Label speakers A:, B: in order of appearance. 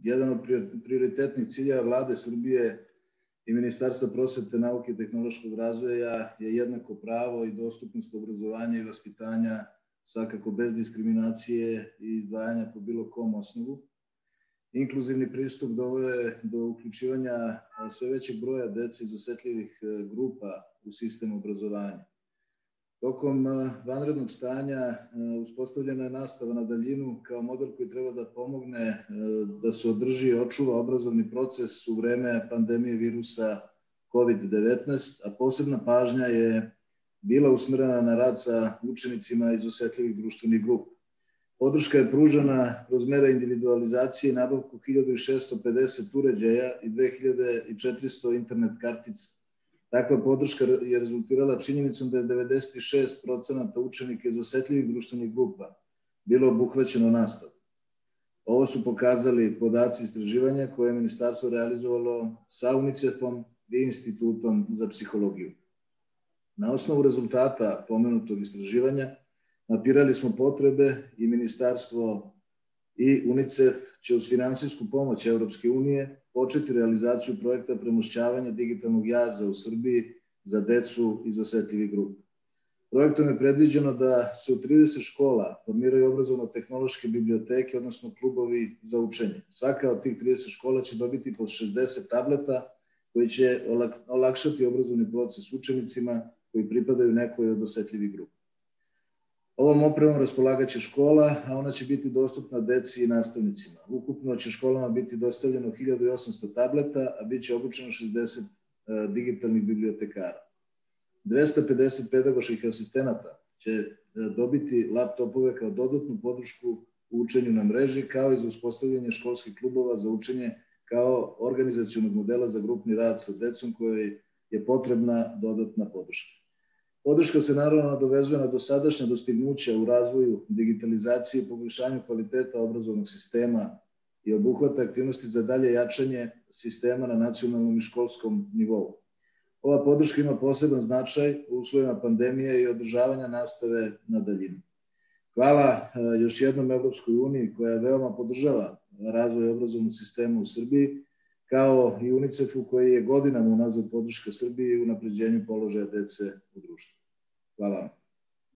A: Jedan od prioritetnih ciljeva Vlade Srbije i Ministarstva prosvete, nauke i tehnološkog razvoja je jednako pravo i dostupnost obrazovanja i vaspitanja, svakako bez diskriminacije i izdvajanja po bilo kom osnovu. Inkluzivni pristup doveo je do uključivanja sve većeg broja dece iz osetljivih grupa u sistem obrazovanja. Tokom vanrednog stanja uspostavljena je nastava na daljinu kao model koji treba da pomogne da se održi i očuva obrazovni proces u vreme pandemije virusa COVID-19, a posebna pažnja je bila usmerena na rad sa učenicima iz osetljivih društvenih grupa. Podrška je pružena kroz mere individualizacije i nabavku 1650 uređaja i 2400 internet kartica. Takva podrška je rezultirala činjenicom da je 96% učenika iz osetljivih društvenih grupa bilo obuhvaćeno nastavom. Ovo su pokazali podaci istraživanja koje je ministarstvo realizovalo sa UNICEF-om i Institutom za psihologiju. Na osnovu rezultata pomenutog istraživanja mapirali smo potrebe i ministarstvo i UNICEF će uz finansijsku pomoć Evropske unije početi realizaciju projekta premošćavanja digitalnog jaza u Srbiji za decu iz osetljivih grupa. Projektom je predviđeno da se u 30 škola formiraju obrazovno-tehnološke biblioteke, odnosno klubovi za učenje. Svaka od tih 30 škola će dobiti po 60 tableta koji će olakšati obrazovni proces učenicima koji pripadaju nekoj od osetljivih grupa. Ovom opremom raspolagaće škola, a ona će biti dostupna deci i nastavnicima. Ukupno će školama biti dostavljeno 1800 tableta, a bit će obučeno 60 digitalnih bibliotekara. 250 pedagoških asistenata će dobiti laptopove kao dodatnu podršku u učenju na mreži, kao i za uspostavljanje školskih klubova za učenje kao organizacionog modela za grupni rad sa decom kojoj je potrebna dodatna podrška. Podrška se naravno nadovezuje na dosadašnja dostignuća u razvoju digitalizacije i poboljšanju kvaliteta obrazovnog sistema i obuhvata aktivnosti za dalje jačanje sistema na nacionalnom i školskom nivou. Ova podrška ima poseban značaj u uslovima pandemije i održavanja nastave na daljinu. Hvala još jednom Evropskoj uniji koja veoma podržava razvoj obrazovnog sistema u Srbiji, kao i UNICEF-u koji je godinama unazad podrška Srbiji u unapređenju položaja dece u društvu. Hvala vam.